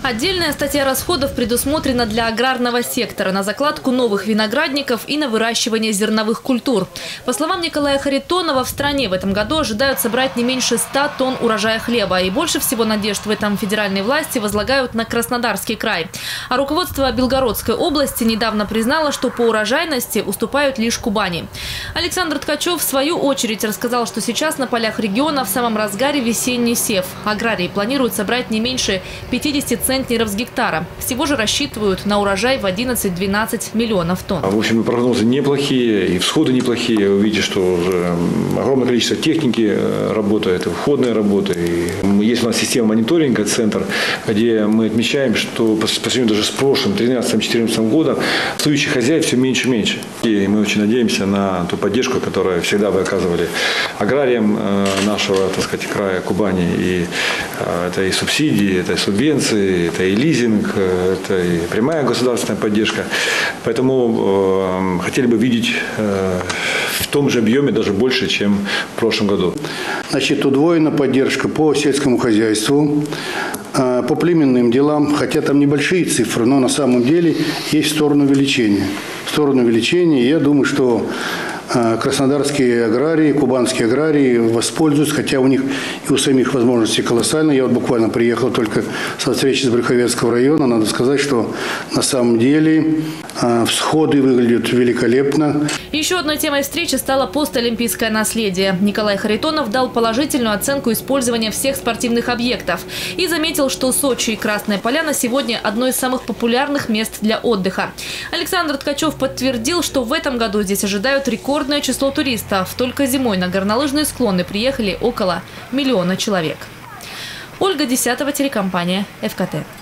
Отдельная статья расходов предусмотрена для аграрного сектора на закладку новых виноградников и на выращивание зерновых культур. По словам Николая Харитонова, в стране в этом году ожидают собрать не меньше 100 тонн урожая хлеба. И больше всего надежд в этом федеральные власти возлагают на Краснодарский край. А руководство Белгородской области недавно признало, что по урожайности уступают лишь Кубани. Александр Ткачев в свою очередь рассказал, что сейчас на полях региона в самом разгаре весенний сев. Аграрии планируют собрать не меньше 50 центнеров с гектара. Всего же рассчитывают на урожай в 11-12 миллионов тонн. В общем, прогнозы неплохие, и всходы неплохие. Вы видите, что уже огромное количество техники работает, и входные работы. И есть у нас система мониторинга, центр, где мы отмечаем, что по сравнению даже с прошлым, 2013-2014 годом, стоящих хозяев все меньше и меньше. И мы очень надеемся на ту поддержку, которую всегда вы оказывали аграриям нашего, так сказать, края Кубани. И это и субсидии, это и субвенции, это и лизинг, это и прямая государственная поддержка. Поэтому хотели бы видеть в том же объеме даже больше, чем в прошлом году. Значит, удвоена поддержка по сельскому хозяйству, по племенным делам, хотя там небольшие цифры, но на самом деле есть в сторону увеличения. В сторону увеличения, я думаю, что краснодарские аграрии, кубанские аграрии воспользуются, хотя у них и у самих возможностей колоссальные. Я вот буквально приехал только со встречи с Брюховецкого района. Надо сказать, что на самом деле всходы выглядят великолепно. Еще одной темой встречи стало постолимпийское наследие. Николай Харитонов дал положительную оценку использования всех спортивных объектов и заметил, что Сочи и Красная Поляна сегодня одно из самых популярных мест для отдыха. Александр Ткачев подтвердил, что в этом году здесь ожидают рекордное число туристов. Только зимой на горнолыжные склоны приехали около 1 миллиона человек. Ольга Десятова, телекомпания ФКТ.